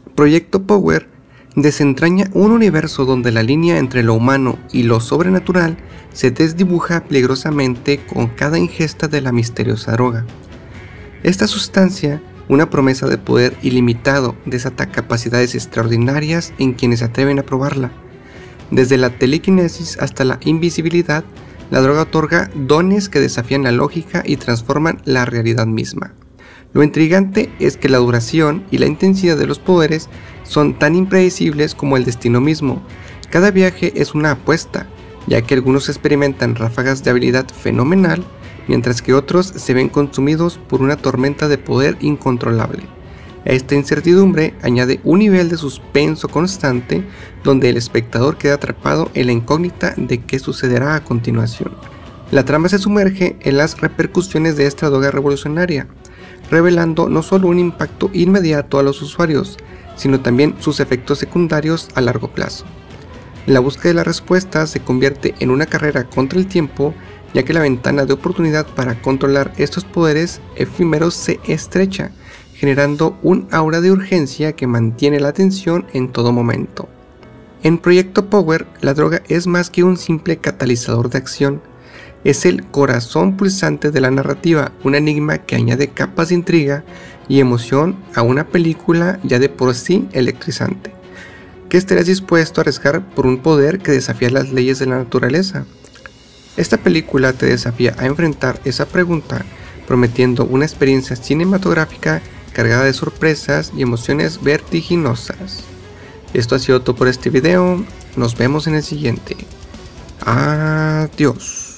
Proyecto Power desentraña un universo donde la línea entre lo humano y lo sobrenatural se desdibuja peligrosamente con cada ingesta de la misteriosa droga. Esta sustancia, una promesa de poder ilimitado, desata capacidades extraordinarias en quienes se atreven a probarla. Desde la telequinesis hasta la invisibilidad, la droga otorga dones que desafían la lógica y transforman la realidad misma. Lo intrigante es que la duración y la intensidad de los poderes son tan impredecibles como el destino mismo. Cada viaje es una apuesta, ya que algunos experimentan ráfagas de habilidad fenomenal, mientras que otros se ven consumidos por una tormenta de poder incontrolable. Esta incertidumbre añade un nivel de suspenso constante, donde el espectador queda atrapado en la incógnita de qué sucederá a continuación. La trama se sumerge en las repercusiones de esta droga revolucionaria, revelando no solo un impacto inmediato a los usuarios, sino también sus efectos secundarios a largo plazo. La búsqueda de la respuesta se convierte en una carrera contra el tiempo, ya que la ventana de oportunidad para controlar estos poderes efímeros se estrecha, generando un aura de urgencia que mantiene la atención en todo momento. En Proyecto Power, la droga es más que un simple catalizador de acción. Es el corazón pulsante de la narrativa, un enigma que añade capas de intriga y emoción a una película ya de por sí electrizante. ¿Qué estarías dispuesto a arriesgar por un poder que desafía las leyes de la naturaleza? Esta película te desafía a enfrentar esa pregunta, prometiendo una experiencia cinematográfica cargada de sorpresas y emociones vertiginosas. Esto ha sido todo por este video, nos vemos en el siguiente. Adiós.